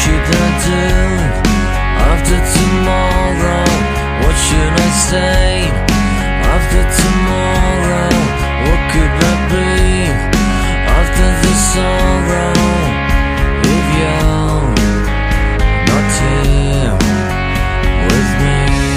should I do after tomorrow? What should I say after tomorrow? What could I be after the sorrow? If you're not here with me,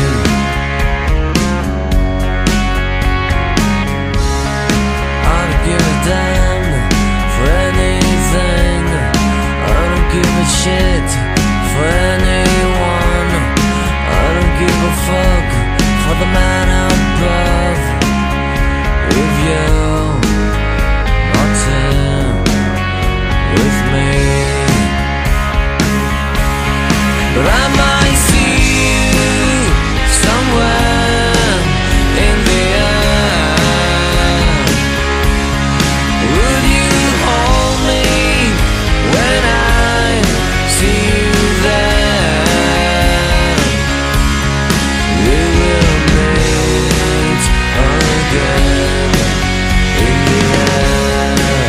I don't give a damn for anything. I don't give a shit for anyone. I don't give a fuck for the man above. If you're not here with me, but I might see you somewhere in the air. Would you hold me when I see you there? We will meet again in the air.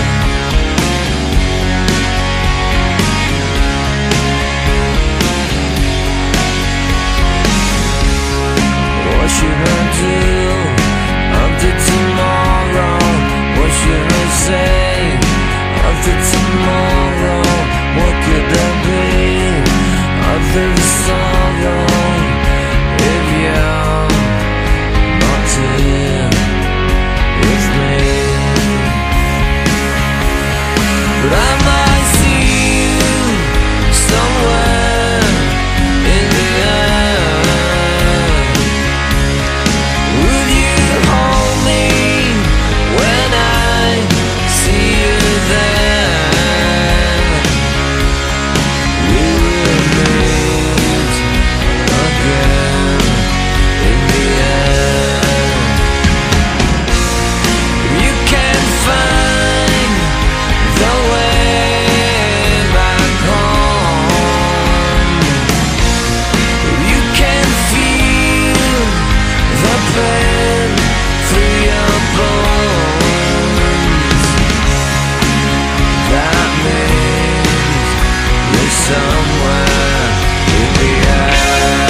What should I do after tomorrow? What should I say after tomorrow? What could I be after the sorrow? If you're not here with me, but I might see you somewhere in the air. Would you hold me when I see you there? We will meet again in the air. You can find the way back home. You can feel the pain through your bones. That means you're somewhere in the air.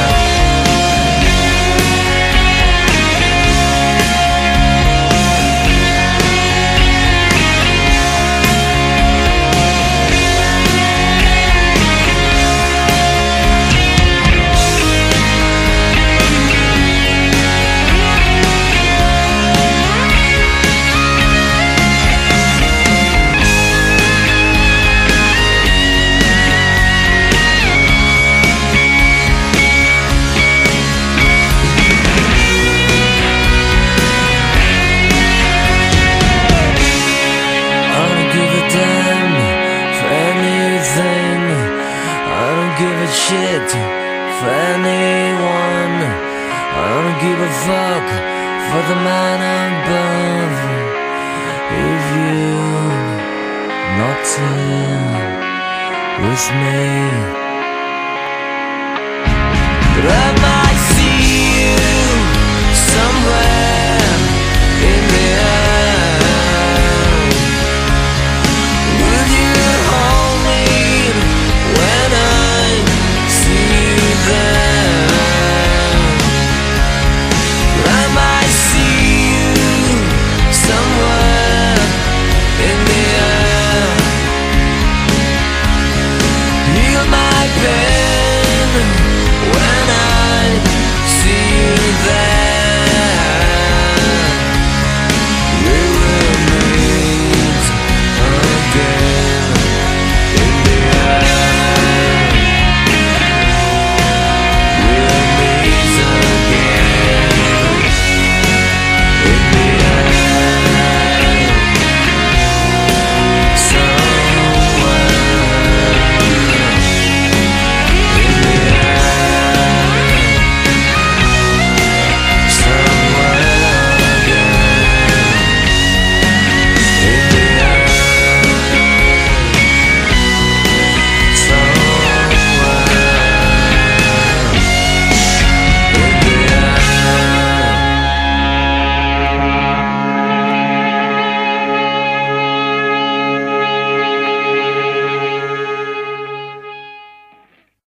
I don't give a damn for anything. I don't give a shit for anyone. I don't give a fuck for the man above. If you're not here with me, but I